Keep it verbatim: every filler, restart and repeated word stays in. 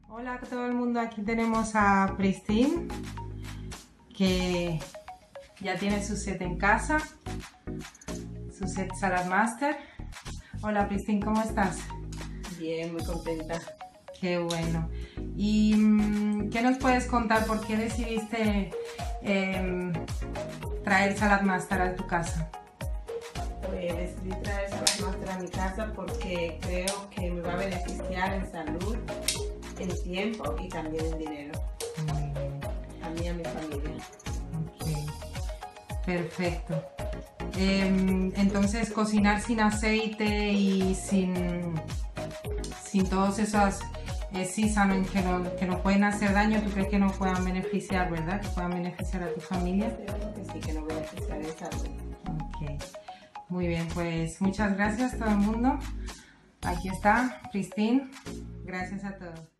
Hola a todo el mundo, aquí tenemos a Pristine, que ya tiene su set en casa, su set Salad Master. Hola Pristine, ¿cómo estás? Bien, muy contenta. Qué bueno. ¿Y mmm, qué nos puedes contar? ¿Por qué decidiste eh, traer Salad Master a tu casa? Pues decidí traer Salad Master a mi casa porque creo que me va a beneficiar en salud, en tiempo y también en dinero. Muy bien. A mí y a mi familia. Ok, perfecto. Eh, entonces, cocinar sin aceite y sin, sin todos esos eh, seasoning que, no, que nos pueden hacer daño, ¿tú crees que nos puedan beneficiar, verdad? Que puedan beneficiar a tu familia. Creo que sí, que nos beneficiará en salud. Ok, muy bien, pues muchas gracias a todo el mundo. Aquí está, Pristine. Gracias a todos.